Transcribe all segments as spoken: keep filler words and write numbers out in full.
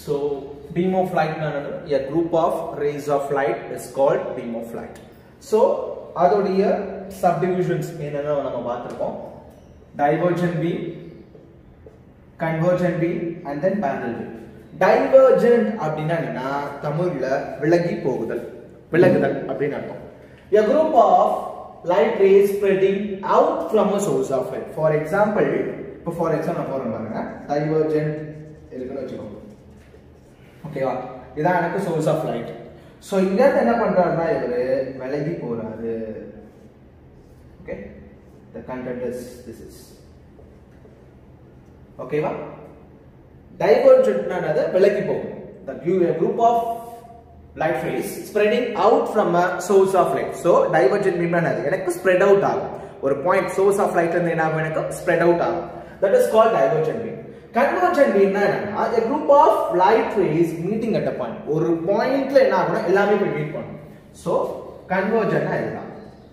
So beam of light another a group of rays of light is called beam of light. So அதோடைய subdivisions என்னன்னா நம்ம பார்த்திருக்கோம். Divergent beam, convergent beam and then parallel beam. Divergent அப்படினா என்னன்னா தமிழ்ல விலகி போகுதல், விலகுதல் அப்படினு அர்த்தம். A group of light rays spreading out from a source of light. For example, இப்போ for example போறோம் பாருங்க. Divergent இருக்குன்னு வெச்சுக்கோங்க. ஓகேவா? இதான் எனக்கு source of light. So இங்க என்ன பண்றாருன்னா இவரு விலகி போறாரு. Okay? The content is this is. ஓகேவா? Divergent னானது விலகி போகும். The group of light rays spreading out from a source of light. So divergent beam னானது எனக்கு spread out ஆகும். ஒரு point source of light இருந்து என்ன ஆகும் எனக்கு spread out ஆகும். That is called divergent beam. Convergent beam னா என்னன்னா a group of light rays meeting at a point. ஒரு பாயிண்ட்ல என்ன ஆகும்னா எல்லாமே போய் மீட் பண்ணும். So convergent னா இதுதான்.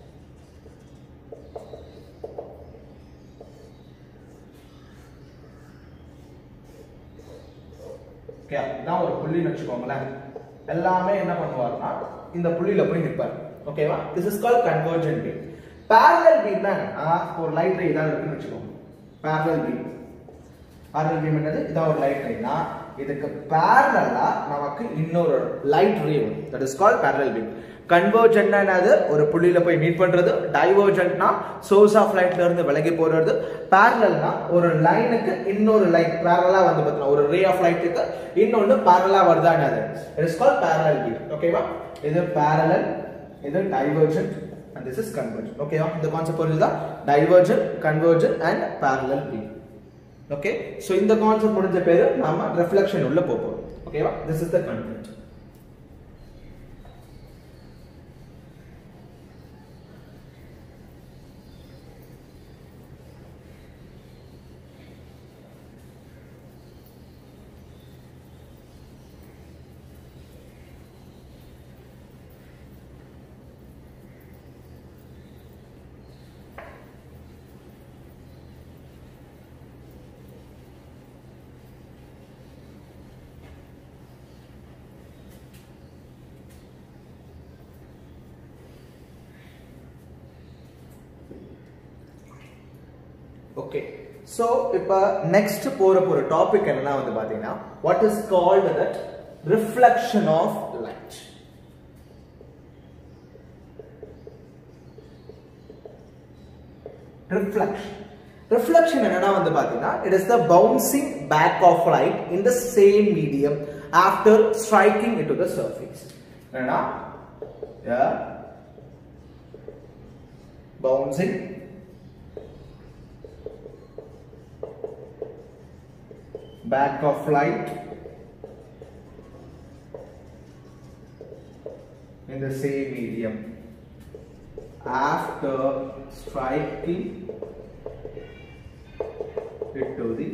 ஓகே, இதான் ஒரு புள்ளின்னு வெச்சுக்கோங்களேன். எல்லாமே என்ன பண்ணுவாருன்னா இந்த புள்ளியில போய் நிப்பாரு. ஓகேவா? This is called convergent beam. Parallel beam னா ஒரு லைட் ரே இதான் இருக்குன்னு வெச்சுக்கோங்க. Parallel beam. Parallel beam என்னது? இதான் ஒரு லைட் ரேனா இதுக்கு parallel-ஆ நமக்கு இன்னொரு லைட் ரே வரும். That is called parallel beam. Convergent னா என்னது? ஒரு புள்ளியில போய் மீட் பண்றது. Divergent னா source of lightல இருந்து விலகி போறது. Parallel னா ஒரு லைனுக்கு இன்னொரு லைன் parallel-ஆ வந்து பார்த்தா ஒரு ray of light-க்கு இன்னொன்னு parallel-ஆ வருதா என்னது? It is called parallel beam. ஓகேவா? இது parallel, இது divergent and this is convergent. ஓகேவா? இந்த கான்செப்ட் புரியுதா? Divergent, convergent and parallel beam. Okay, so இந்த கான்செப்ட் முடிஞ்ச பேரு நாம ரிஃப்ளெக்ஷன் உள்ள போறோம். ஓகேவா? This is the content. Okay, so இப்ப next போற போற டாபிக் என்னன்னா வந்து பாத்தீங்கன்னா what is called that reflection of light. Reflection. Reflection என்னன்னா வந்து பாத்தீங்கன்னா it is the bouncing back of light in the same medium after striking into the surface. என்னன்னா yeah bouncing back of light in the same medium after striking it to the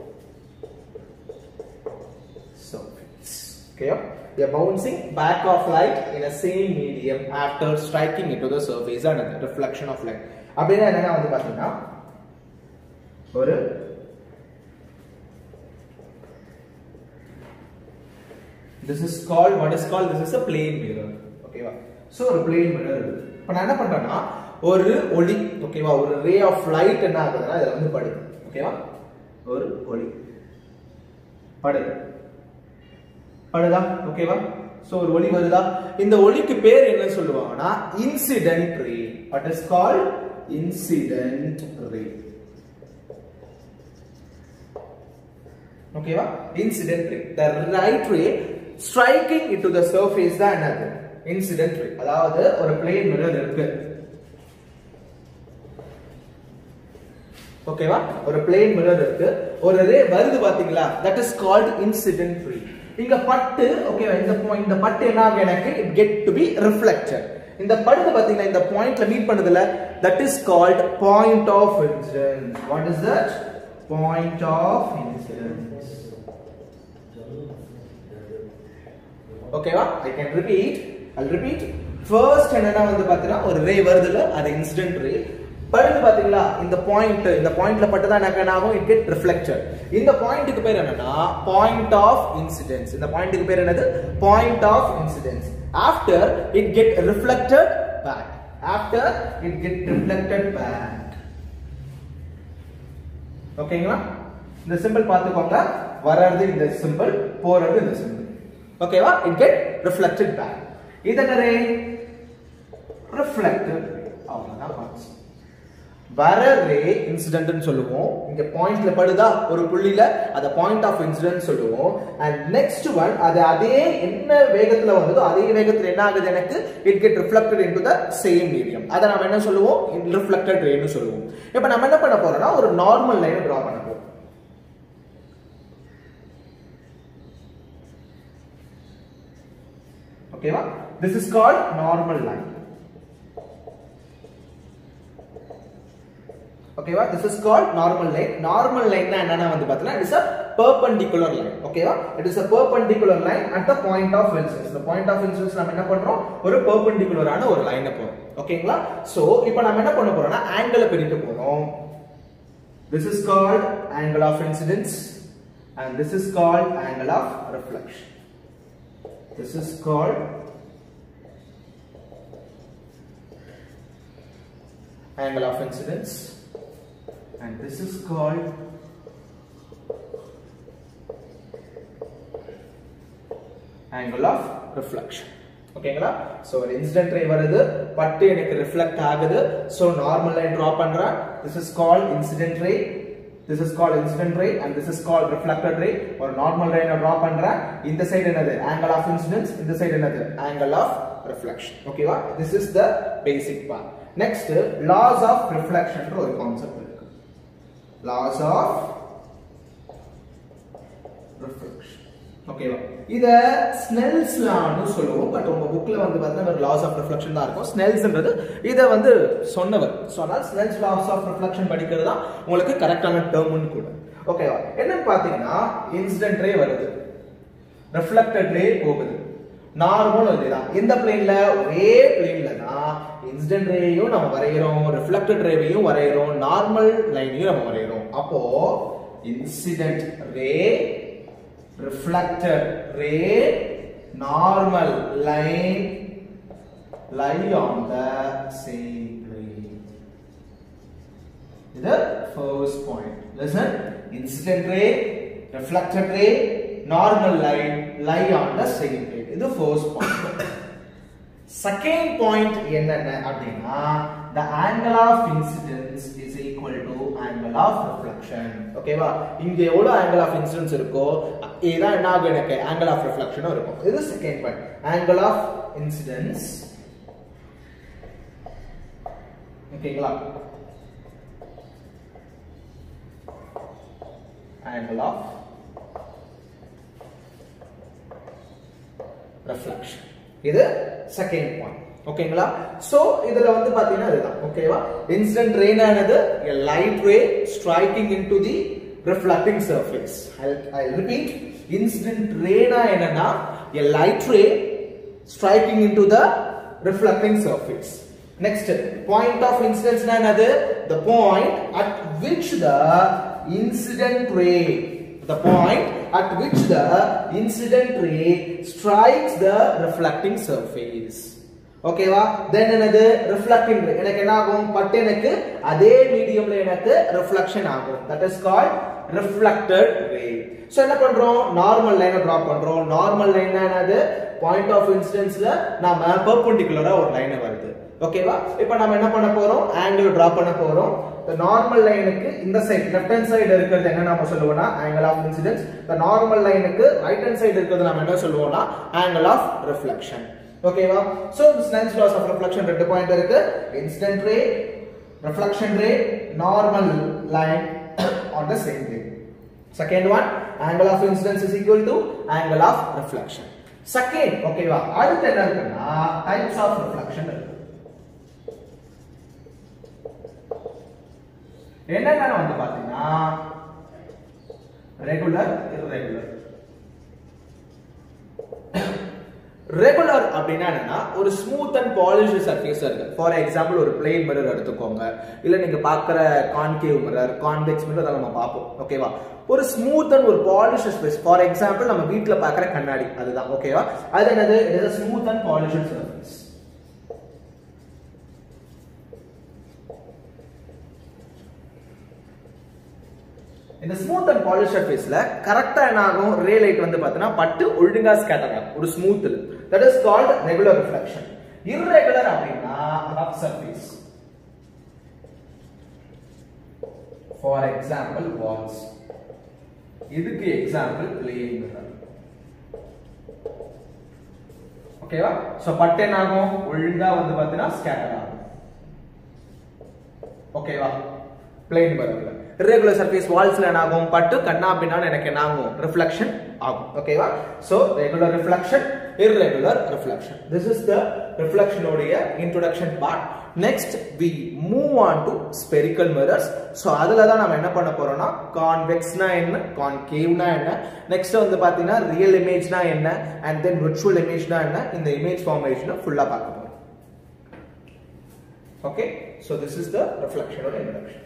surface. Okay, a bouncing back of light in a same medium after striking it to the surface and the reflection of light. அப்படினா என்னன்னா வந்து பாத்தீங்கன்னா ஒரு this is called what is called this is a plane mirror. Okay va? So ஒரு plane mirror இருக்கு. இப்போ நான் என்ன பண்றேன்னா ஒரு ஒளி ஓகேவா ஒரு ray of light என்ன ஆகுதுன்னா இதுல வந்து படுது. ஓகேவா? ஒரு ஒளி படுது. படுதா? ஓகேவா? சோ ஒரு ஒளி வருதா? இந்த ஒளிக்கு பேர் என்ன சொல்லுவாங்கன்னா incident ray. What is called incident ray. Okay va? Incident ray. The light ray striking into the surface தான் என்னது? Incident ray. அதாவது ஒரு plane mirror இருக்கு. ஓகேவா? ஒரு plane mirror இருக்கு. ஒரு ray வருது பாத்தீங்களா? That is called incident ray. இங்க பட்டு ஓகேவா இந்த பாயிண்ட் இந்த பட்டு என்ன ஆகும் எனக்கு it get to be reflected. இந்த படுது பாத்தீங்களா இந்த பாயிண்ட்ல மீட் பண்ணுதுல that is called point of incidence. What is that? Point of incidence. Okay va? I can repeat. I'll repeat. First என்னன்னா வந்து பாத்தீங்கன்னா ஒரு ray வருதுல அது incident ray. படுது பாத்தீங்களா இந்த பாயிண்ட் இந்த பாயிண்ட்ல பட்டதா என்ன ஆகும் it get reflected. இந்த பாயிண்ட்க்கு பேர் என்னன்னா பாயிண்ட் ஆஃப் இன்சிடென்ஸ். இந்த பாயிண்ட்க்கு பேர் என்னது? Point of incidence. After it get reflected back. After it get reflected back. ஓகேங்களா? இந்த சிம்பிள் பார்த்துக்கோங்க. வரது இந்த சிம்பிள், போறது இந்த சிம்பிள். ஓகேவா? It get reflected back. இது என்னது? reflected. அவ்வளவுதான் கான்செப்ட். வர ரே இன்சிடென்ட்னு சொல்லுவோம். இங்க பாயிண்ட்ல படுதா ஒரு புள்ளியில, அத பாயிண்ட் ஆஃப் இன்சிடென்ட் சொல்லுவோம். அண்ட் நெக்ஸ்ட் ஒன், அது அதே என்ன வேகத்துல வந்ததோ அதே வேகத்துல என்ன ஆகுது எனக்கு? It get reflected into the same medium. அத நாம என்ன சொல்லுவோம்? ரிஃப்ளெக்டட் ரேன்னு சொல்லுவோம். இப்போ நம்ம என்ன பண்ண போறோம்னா ஒரு நார்மல் லைனை டிரா பண்ண போறோம். ஓகேவா? This is called normal line. ஓகேவா? This is called normal line. Normal line னா என்னன்னா வந்து பார்த்தீங்கன்னா it is a perpendicular line. ஓகேவா? It is a perpendicular line at the point of incidence. The point of incidence நாம என்ன பண்றோம்? ஒரு perpendicular ஆன ஒரு லைனை போறோம். ஓகேங்களா? சோ இப்போ நாம என்ன பண்ண போறோம்னா ஆங்கிளை பிரிக்க போறோம். This is called angle of incidence and this is called angle of reflection. This is called angle of incidence and this is called angle of reflection. ஓகேங்களா? சோ ஒரு இன்சிடென்ட் ரே வருது, பட்டு எனக்கு ரிஃப்ளெக்ட் ஆகுது. சோ நார்மல் லைன் டிரா பண்றேன். This is called incident ray. This is called incident ray and this is called reflected ray. ஒரு normal லைனை draw பண்றேன். இந்த சைடு என்னது? angle of incidence. இந்த சைடு என்னது? angle of reflection. ஓகேவா? This is the basic part. Next, laws of reflection ஒரு கான்செப்ட் இருக்கு. laws of reflection. ஓகேவா? இத ஸ்னெல்ஸ் லான்னு சொல்லுவோம். பட் உங்க புக்ல வந்து பார்த்தா ஒரு laws of reflection தான் இருக்கும். ஸ்னெல்ஸ்ன்றது இத வந்து சொன்னவர். சொன்னால் ஸ்னெல்ஸ் laws of reflection படிக்கிறது தான் உங்களுக்கு கரெக்டான டேர்ம்னு கூட. ஓகேவா? என்னன்னு பாத்தீங்கன்னா இன்சிடென்ட் ரே வருது, ரிஃப்ளெக்டட் ரே போகுது. நார்மல் இதுதான். இந்த பிளேன்ல ஒரே பிளேன்ல தான் இன்சிடென்ட் ரேயும் நம்ம வரையறோம், ரிஃப்ளெக்டட் ரேவையும் வரையறோம், நார்மல் லைனையும் நம்ம வரையறோம். அப்போ incident ray, reflected ray, normal line lie on the same plane. This is the first point. Listen, incident ray, reflected ray, normal line lie on the same plane. This is the first point. Second point என்னன்னா அப்படினா the angle of incidence is equal to angle of reflection. ஓகேவா? இங்க எவ்வளவு angle of incidence இருக்கோ இதான் என்ன ஆகும்? எனக்கு angle of reflection இருக்கும். இது second point. angle of incidence. ஓகேங்களா? angle of reflection. இது செகண்ட் பாயிண்ட். ஓகேங்களா? சோ இதுல வந்து பாத்தீங்கன்னா இதுதான். ஓகேவா? இன்சிடென்ட் ரே என்னது? a light ray striking into the reflecting surface. I'll, I'll repeat. Incident ray na என்னன்னா a light ray striking into the reflecting surface. Next, point of incidence na என்னது? the point at which the incident ray the point at which the incident ray strikes the reflecting surface. ஓகேவா? Then என்னது? Reflecting ray. எனக்கு என்ன ஆகும்? பட்டு எனக்கு அதே மீடியம்ல எனக்கு ரிஃப்ளெக்ஷன் ஆகும். That is called reflected ray. So என்ன பண்றோம்? நார்மல் லைனை டிரா பண்றோம். நார்மல் லைன்னா என்னது? பாயிண்ட் ஆஃப் இன்சிடென்ஸ்ல நாம பெர்பெண்டிகுலரா ஒரு லைன் வருது. ஓகேவா? இப்போ நாம என்ன பண்ண போறோம்? ஆங்கிள் டிரா பண்ண போறோம். the normal லைனுக்கு இந்த சைடு லெஃப்ட் ஹேண்ட் சைடு இருக்குது என்ன நாம சொல்லுவோம்னா angle of incidence. the normal லைனுக்கு ரைட் ஹேண்ட் சைடு இருக்குது நாம என்ன சொல்லுவோம்னா angle of reflection. ஓகேவா? So Snell's laws of reflection ரெண்டு பாயிண்ட் இருக்கு. incident ray, reflection ray, normal line on the same plane. Second one, angle of incidence is equal to angle of reflection. Second, ஓகேவா? அடுத்து என்ன இருக்குன்னா types of reflection இருக்கு. என்னன்னா வந்து பாத்தீங்கன்னா ரெகுலர், irregular. ரெகுலர் அப்படின்னா என்னன்னா ஒரு ஸ்மூத் அண்ட் பாலிஷ்டு சர்ஃபேஸ் இருக்கு. ஃபார் எக்ஸாம்பிள் ஒரு பிளேன் மிரர் எடுத்துக்கோங்க, இல்ல நீங்க பார்க்குற கான்கேவ் மிரர், கான்வெக்ஸ் மிரர் அதெல்லாம் நம்ம பார்ப்போம். ஓகேவா? ஒரு ஸ்மூத் அண்ட் ஒரு பாலிஷ்டு சர்ஃபேஸ். ஃபார் எக்ஸாம்பிள் நம்ம வீட்ல பார்க்குற கண்ணாடி அதுதான். ஓகேவா? அது என்னது? It is a smooth and polished surface. இந்த ஸ்மூத் அண்ட் பாலிஷ் சர்ஃபேஸ்ல கரெக்ட்டா என்ன ஆகும்? ரே லைட் வந்து பார்த்தீனா பட்டு ஒழுங்கா ஸ்கேட்டர் ஆகும் ஒரு ஸ்மூத்ல. That is called regular reflection. irregular அப்படினா rough surface. For example walls. இதுக்கு எக்ஸாம்பிள் பிளேன் மிரர். ஓகேவா? சோ பட்டு என்ன ஆகும்? ஒழுங்கா வந்து பார்த்தீனா ஸ்கேட்டர் ஆகும். ஓகேவா? பிளேன் மிரர்ல irregular surface walls என்ன ஆகும்? பட்டு கண்ணா பின்னால எனக்கு என்ன ஆகும்? ரிஃப்ளெக்ஷன் ஆகும். ஓகேவா? So regular reflection, irregular reflection. This is the reflection உடைய introduction part. Next we move on to spherical mirrors. So அதுல தான் நாம என்ன பண்ண போறோம்னா convex னா என்ன, concave னா என்ன, next வந்து பாத்தீங்கன்னா real image னா என்ன, and then virtual image னா என்ன, இந்த image formation ஃபுல்லா பார்க்க போறோம். Okay? So this is the reflection or introduction.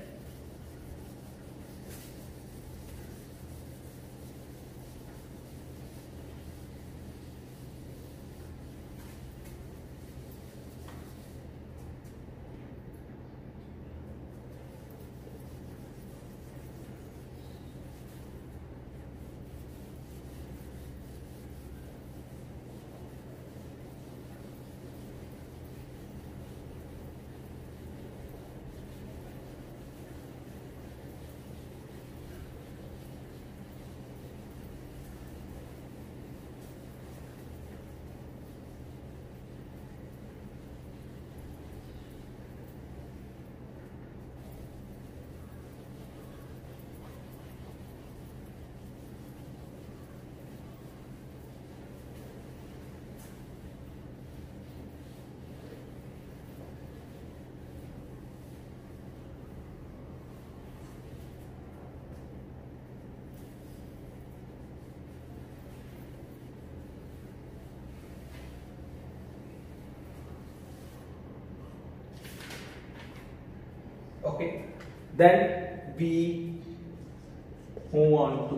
Okay, then we move on to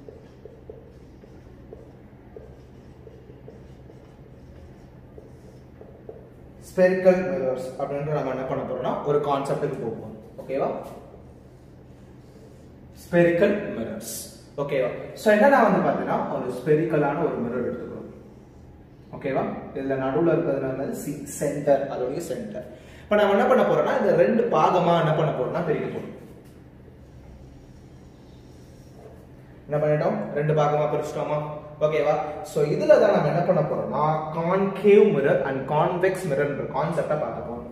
spherical mirrors. அப்படின்ற நம்ம என்ன பண்ண போறோம்னா ஒரு கான்செப்ட்டுக்கு போவோம். ஓகேவா? spherical mirrors. ஓகேவா? சோ என்னன்னா வந்து பாத்தீங்கன்னா ஒரு ஸ்பெரிக்கலான ஒரு மிரர் எடுத்துக்கிறோம். ஓகேவா? இதுல நடுவுல இருக்கிறதுனால சி சென்டர், அதோட சென்டர். இப்ப நாம என்ன பண்ண போறோம்னா இந்த ரெண்டு பாகமா என்ன பண்ண போறோம்னா பிரிக்க போறோம். என்ன பண்ணிட்டோம்? ரெண்டு பாகமா பிரிச்சிட்டோமா? ஓகேவா? சோ இதுல தான் நாம என்ன பண்ண போறோம்னா கான்கேவ் மிரர் அண்ட் கான்வெக்ஸ் மிரர்ன்ற கான்செப்ட பார்க்க போறோம்.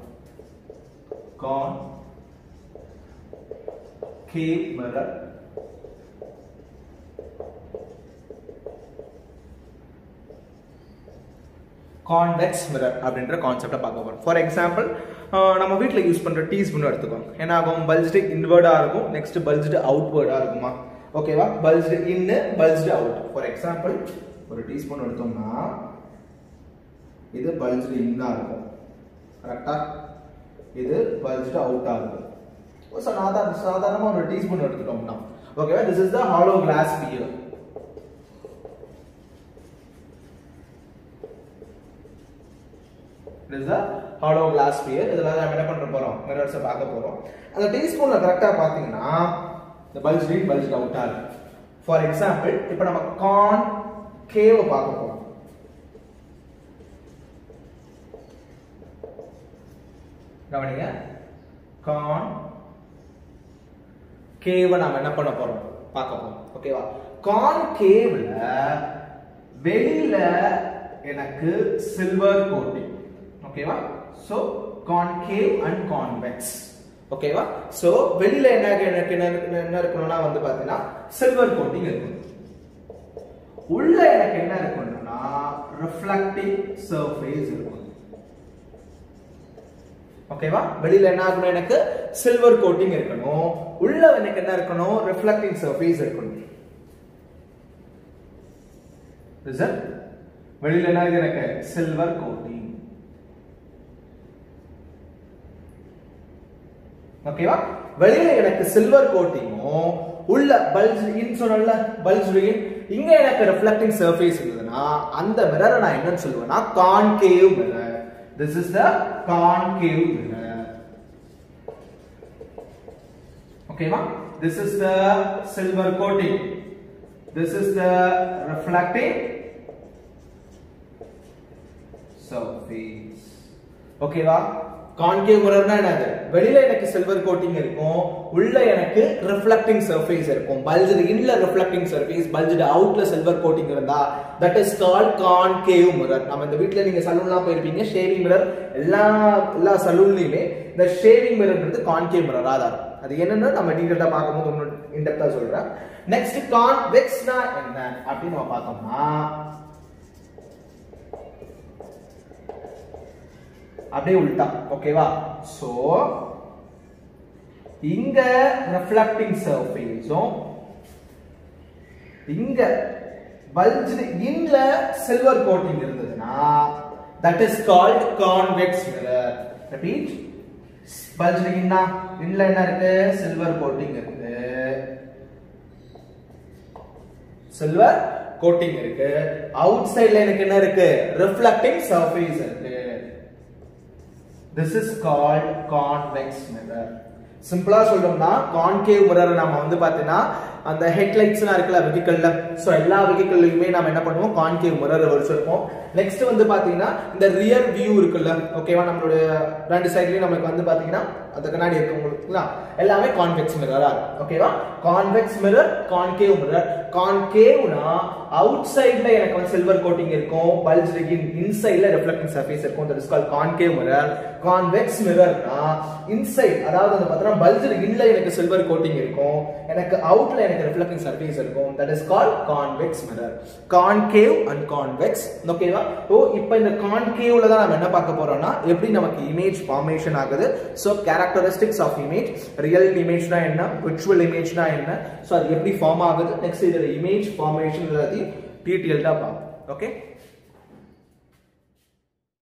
கான்கேவ் மிரர் கான்வெக்ஸ் மிரர் அப்படின்ற கான்செப்டை பார்க்க போறோம். ஃபார் எக்ஸாம்பிள் நம்ம வீட்டில் யூஸ் பண்ற டீஸ்பூன் எடுத்துக்கோங்க. என்ன ஆகும்? பல்ஜ்டு இன்வர்டா இருக்கும், நெக்ஸ்ட் பல்ஜ்டு அவுட்வர்டா இருக்குமா? ஓகேவா? Bulged in, bulged out. For example ஒரு டீஸ்பூன் எடுத்தோம்னா இது பல்ஜ்டு இன்னா இருக்கும், கரெக்டா? இது பல்ஜ்டு அவுட்டா இருக்கும். சாதாரண சாதாரணமா ஒரு டீஸ்பூன் எடுத்துட்டோம்னா ஓகேவா? This is the hollow glass sphere. This is a hollow glass sphere. இதெல்லாம் நாம என்ன பண்ண போறோம்? மிரர்ஸ் பார்க்க போறோம். அந்த டீஸ்பூன்ல கரெக்ட்டா பாத்தீங்கன்னா the bulge in bulge out ஆ இருக்கு. ஃபார் எக்ஸாம்பிள் இப்போ நம்ம கான்கேவ் பார்க்க போறோம். கவனிங்க, கான்கேவ் நாம என்ன பண்ண போறோம்? பார்க்க போறோம். ஓகேவா? கான்கேவ்ல வெளியில எனக்கு சில்வர் கோட்டிங். ஓகேவா? So concave and convex. ஓகேவா? சோ வெளியில என்ன எனக்கு என்ன இருக்கணும்னா வந்து பாத்தீங்கன்னா சில்வர் கோட்டிங் இருக்கும். உள்ள எனக்கு என்ன இருக்கணும்னா ரிஃப்ளெக்டிங் சர்ஃபேஸ் இருக்கும். ஓகேவா? வெளியில என்ன ஆகணும்? எனக்கு சில்வர் கோட்டிங் இருக்கணும். உள்ள எனக்கு என்ன இருக்கணும்? ரிஃப்ளெக்டிங் சர்ஃபேஸ் இருக்கணும். ரிசல்ட் வெளியில என்ன இது எனக்கு சில்வர் கோட்டிங். ஓகேவா? வெளியில எனக்கு சில்வர் கோட்டிங்கும் உள்ள பல்ஜ் இன் சொன்னல பல்ஜ் இன் இங்க எனக்கு ரிஃப்ளெக்டிங் சர்ஃபேஸ் இருந்ததுன்னா அந்த மிரரை நான் என்னன்னு சொல்லுவேன்னா concave mirror. This is the concave mirror. ஓகேவா? This is the silver coating. This is the reflecting surface. ஓகேவா? கான்கேவ் மிரர்னா என்னது? வெளியில எனக்கு சில்வர் கோட்டிங் இருக்கும், உள்ள எனக்கு ரிஃப்ளெக்டிங் சர்ஃபேஸ் இருக்கும். பல்ஜ்டு இன்ல ரிஃப்ளெக்டிங் சர்ஃபேஸ், பல்ஜ்டு அவுட்ல சில்வர் கோட்டிங் இருந்தா that is called concave mirror. நம்ம இந்த வீட்ல நீங்க சலூன்லாம் போயிருப்பீங்க, ஷேவிங் மிரர் எல்லா எல்லா சலூன்லயுமே இந்த ஷேவிங் மிரர்ன்றது கான்கேவ் மிரரா தான். அது என்னன்னா நம்ம டீடைலா பார்க்கும்போது இன்னும் இன் டெப்தா சொல்றேன். நெக்ஸ்ட் கான்வெக்ஸ்னா என்ன அப்படி நம்ம பார்த்தோம்னா அப்படியே உல்டா. ஓகேவா? சோ இங்க ரிஃப்ளெக்டிங் சர்ஃபேஸும் இங்க பல்ஜ்டு இன்ல சில்வர் கோட்டிங் இருந்ததுன்னா that is called convex mirror. repeat, bulged இன்னா இன்ல என்ன இருக்கு? சில்வர் கோட்டிங் இருக்கு, சில்வர் கோட்டிங் இருக்கு. அவுட் சைடுல எனக்கு என்ன இருக்கு? ரிஃப்ளெக்டிங் சர்ஃபேஸ் இருக்கு. This is called convex mirror. சிம்பிளா சொல்லணும்னா கான்கேவ் மிரர் நாம வந்து பாத்தீங்கன்னா அந்த ஹெட்லைட்ஸ்லாம் இருக்குல்ல வெஹிக்கிள்ல, சோ எல்லா வெஹிக்கிள்லயுமே நாம என்ன பண்ணுவோம்? கான்கேவ் மிரர் வச்சிருப்போம். நெக்ஸ்ட் வந்து பாத்தீங்கன்னா இந்த ரியர் வியூ இருக்குல்ல, ஓகேவா? நம்மளோட ரெண்டு சைடுலயும் நமக்கு வந்து பாத்தீங்கன்னா அந்த கண்ணாடி இருக்கு உங்களுக்கு எல்லாமே கான்வெக்ஸ் மிரரா இருக்கு. ஓகேவா? Convex mirror, concave mirror. கான்கேவ்னா அவுட் சைடுல எனக்கு வந்து சில்வர் கோட்டிங் இருக்கும், பல்ஜ்டு இன் இன்சைடுல ரிஃப்ளெக்டிங் சர்ஃபேஸ் இருக்கும். that is called concave mirror. Convex மிரர்னா இன்சைட், அதாவது வந்து பார்த்தா பல்ஜ்டு இன்ல எனக்கு சில்வர் கோட்டிங் இருக்கும், எனக்கு அவுட்ல எனக்கு ரிஃப்ளெக்டிங் சர்ஃபேஸ் இருக்கும். that is called convex mirror. concave and convex. ஓகேவா? ஓ இப்போ இந்த கான்கேவ்ல தான் நாம என்ன பார்க்க போறோம்னா எப்படி நமக்கு இமேஜ் ஃபார்மேஷன் ஆகுது. So characteristics of image, real இமேஜ்னா என்ன, விர்ச்சுவல் இமேஜ்னா என்ன, சோ அது எப்படி ஃபார்ம் ஆகுது, நெக்ஸ்ட் இதோட இமேஜ் ஃபார்மேஷன் எல்லாத்தையும் டீடைல்டா பார்ப்போம். ஓகே?